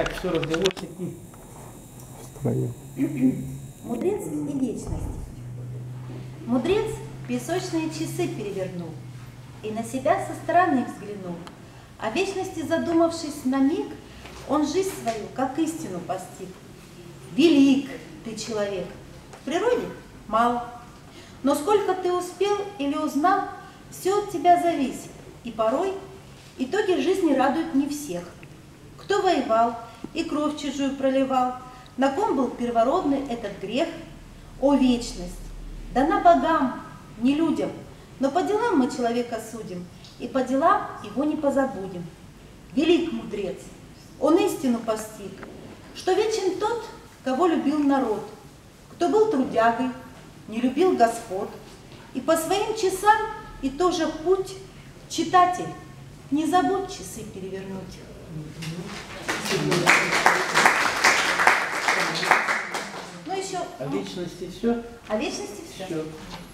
Так, все, разговорчики. Мудрец и вечность. Мудрец песочные часы перевернул и на себя со стороны взглянул. О вечности задумавшись на миг, он жизнь свою как истину постиг. Велик ты человек, в природе мало, но сколько ты успел или узнал, все от тебя зависит, и порой итоги жизни радуют не всех. Кто воевал и кровь чужую проливал, на ком был первородный этот грех? О, вечность! Дана богам, не людям, но по делам мы человека судим, и по делам его не позабудем. Велик мудрец, он истину постиг, что вечен тот, кого любил народ, кто был трудягой, не любил господ, и по своим часам и тоже путь, читатель, не забудь часы перевернуть. Ну еще. О вечности все? О вечности все.